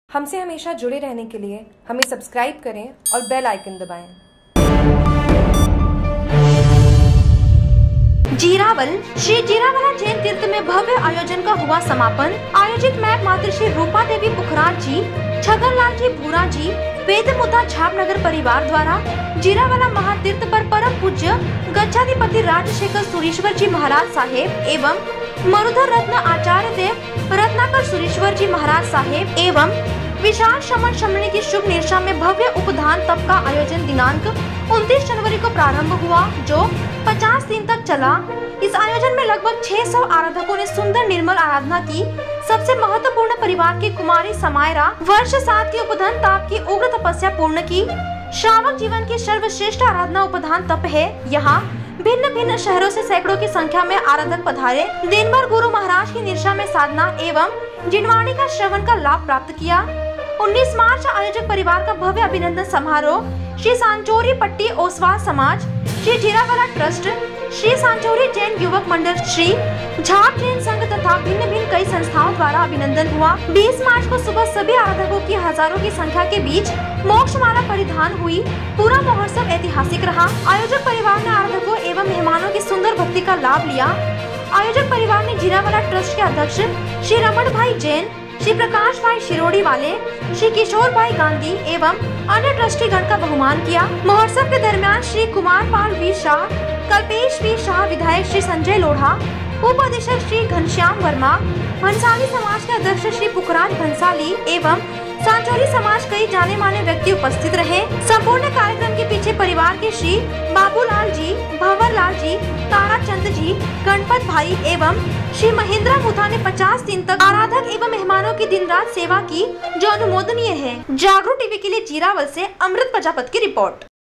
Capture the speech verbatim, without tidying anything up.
हमसे हमेशा जुड़े रहने के लिए हमें सब्सक्राइब करें और बेल आइकन दबाएं। जीरावल श्री जीरावला जैन तीर्थ में भव्य आयोजन का हुआ समापन। आयोजित मैप मातृ श्री रूपा देवी पुखराज जी, छगन लाल जी भूरा जी, वेद मुद्दा झापनगर परिवार द्वारा जीरावला महातीर्थ पर परम पूज्य गच्छाधिपति राजशेखर सुरेश्वर जी महाराज साहेब एवं मरुधर रत्न आचार्य देव रत्नाकर सुरेश्वर जी महाराज साहेब एवं विशाल श्रमण शमनी की शुभ निशा में भव्य उपदान तप का आयोजन दिनांक उनतीस जनवरी को प्रारंभ हुआ, जो पचास दिन तक चला। इस आयोजन में लगभग छह सौ आराधकों ने सुंदर निर्मल आराधना की। सबसे महत्वपूर्ण परिवार की कुमारी समायरा वर्ष सात की उपदान ताप की उग्र तपस्या पूर्ण की। श्रावक जीवन की सर्वश्रेष्ठ आराधना उपदान तप है। यहाँ भिन्न भिन्न शहरों से सैकड़ों की संख्या में आराधक पधारे। दिन भर गुरु महाराज की निशा में साधना एवं जिनवाणी का श्रवण का लाभ प्राप्त किया। उन्नीस मार्च आयोजक परिवार का भव्य अभिनंदन समारोह श्री सांचोरी पट्टी ओसवाल समाज, श्री जीरावला ट्रस्ट, श्री सांचोरी जैन युवक मंडल, श्री झाप जैन संघ तथा भिन्न भिन्न कई संस्थाओं द्वारा अभिनंदन हुआ। बीस मार्च को सुबह सभी आराधकों की हजारों की संख्या के बीच मोक्षमाला परिधान हुई। पूरा महोत्सव ऐतिहासिक रहा। आयोजक परिवार ने आराधकों एवं मेहमानों की सुंदर भक्ति का लाभ लिया। आयोजक परिवार ने जीरावला ट्रस्ट के अध्यक्ष श्री रमण भाई जैन, श्री प्रकाश भाई शिरोडी वाले, श्री किशोर भाई गांधी एवं अन्य ट्रस्टी गण का बहुमान किया। महोत्सव के दरमियान श्री कुमार पाल वी शाह, कल्पेश वी शाह, विधायक श्री संजय लोढ़ा, उप अधीक्षक श्री घनश्याम वर्मा, भंसाली समाज के अध्यक्ष श्री पुखराज भंसाली एवं सांचोरी समाज कई जाने माने व्यक्ति उपस्थित रहे। संपूर्ण कार्यक्रम के पीछे परिवार के श्री बाबूलाल जी, भंवर लाल जी, ताराचंद जी, गणपत भाई एवं श्री महेंद्र मुथा ने पचास दिन तक आराधक एवं मेहमानों की दिन रात सेवा की, जो अनुमोदनीय है। जागरूक टीवी के लिए जीरावल से अमृत प्रजापति की रिपोर्ट।